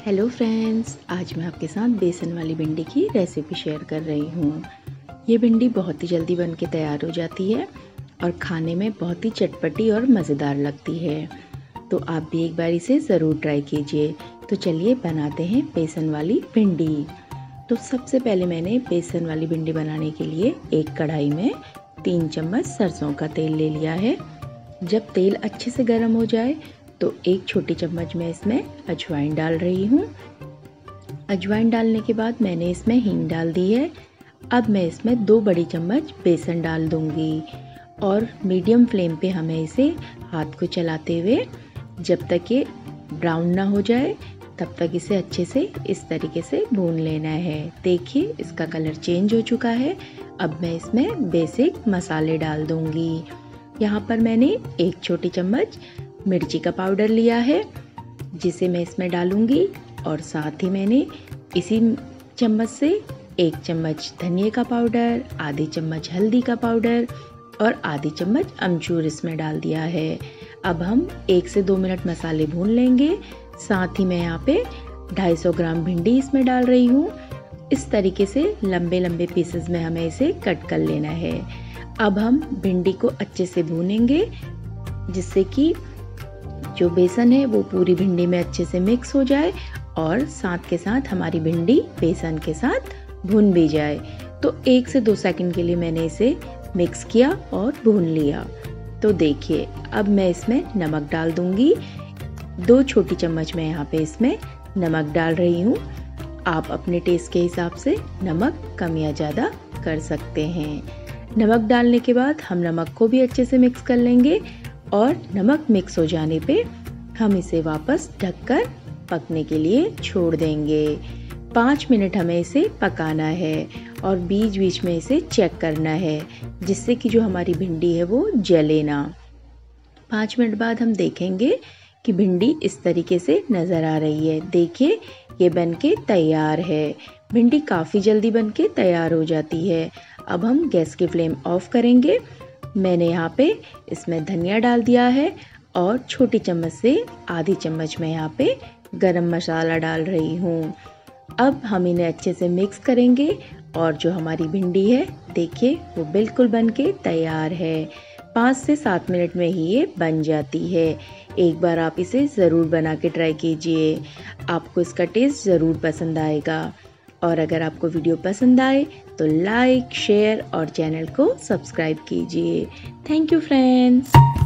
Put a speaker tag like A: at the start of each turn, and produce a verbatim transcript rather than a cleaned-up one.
A: Hello friends, आज मैं आपके साथ बेसन वाली भिंडी की रेसिपी शेयर कर रही हूँ। ये भिंडी बहुत ही जल्दी बन के तैयार हो जाती है और खाने में बहुत ही चटपटी और मज़ेदार लगती है। तो आप भी एक बार इसे ज़रूर ट्राई कीजिए। तो चलिए बनाते हैं बेसन वाली भिंडी। तो सबसे पहले मैंने बेसन वाली भिंडी बनाने के लिए एक कढ़ाई में तीन चम्मच सरसों का तेल ले लिया है। जब तेल अच्छे से गर्म हो जाए तो एक छोटी चम्मच में इसमें अजवाइन डाल रही हूँ। अजवाइन डालने के बाद मैंने इसमें हींग डाल दी है। अब मैं इसमें दो बड़ी चम्मच बेसन डाल दूँगी और मीडियम फ्लेम पे हमें इसे हाथ को चलाते हुए जब तक ये ब्राउन ना हो जाए तब तक इसे अच्छे से इस तरीके से भून लेना है। देखिए इसका कलर चेंज हो चुका है। अब मैं इसमें बेसिक मसाले डाल दूँगी। यहाँ पर मैंने एक छोटी चम्मच मिर्ची का पाउडर लिया है जिसे मैं इसमें डालूंगी और साथ ही मैंने इसी चम्मच से एक चम्मच धनिया का पाउडर, आधी चम्मच हल्दी का पाउडर और आधी चम्मच अमचूर इसमें डाल दिया है। अब हम एक से दो मिनट मसाले भून लेंगे। साथ ही मैं यहाँ पे ढाई सौ ग्राम भिंडी इसमें डाल रही हूँ। इस तरीके से लंबे लंबे पीसेस में हमें इसे कट कर लेना है। अब हम भिंडी को अच्छे से भूनेंगे जिससे कि जो बेसन है वो पूरी भिंडी में अच्छे से मिक्स हो जाए और साथ के साथ हमारी भिंडी बेसन के साथ भून भी जाए। तो एक से दो सेकंड के लिए मैंने इसे मिक्स किया और भून लिया। तो देखिए अब मैं इसमें नमक डाल दूंगी। दो छोटी चम्मच मैं यहाँ पे इसमें नमक डाल रही हूँ। आप अपने टेस्ट के हिसाब से नमक कम या ज़्यादा कर सकते हैं। नमक डालने के बाद हम नमक को भी अच्छे से मिक्स कर लेंगे और नमक मिक्स हो जाने पे हम इसे वापस ढककर पकने के लिए छोड़ देंगे। पाँच मिनट हमें इसे पकाना है और बीच बीच में इसे चेक करना है जिससे कि जो हमारी भिंडी है वो जले ना। पाँच मिनट बाद हम देखेंगे कि भिंडी इस तरीके से नज़र आ रही है। देखिए ये बनके तैयार है। भिंडी काफ़ी जल्दी बनके तैयार हो जाती है। अब हम गैस की फ्लेम ऑफ करेंगे। मैंने यहाँ पे इसमें धनिया डाल दिया है और छोटी चम्मच से आधी चम्मच में यहाँ पे गरम मसाला डाल रही हूँ। अब हम इन्हें अच्छे से मिक्स करेंगे और जो हमारी भिंडी है देखिए वो बिल्कुल बनके तैयार है। पाँच से सात मिनट में ही ये बन जाती है। एक बार आप इसे ज़रूर बना के ट्राई कीजिए। आपको इसका टेस्ट ज़रूर पसंद आएगा। और अगर आपको वीडियो पसंद आए तो लाइक, शेयर और चैनल को सब्सक्राइब कीजिए। Thank you friends.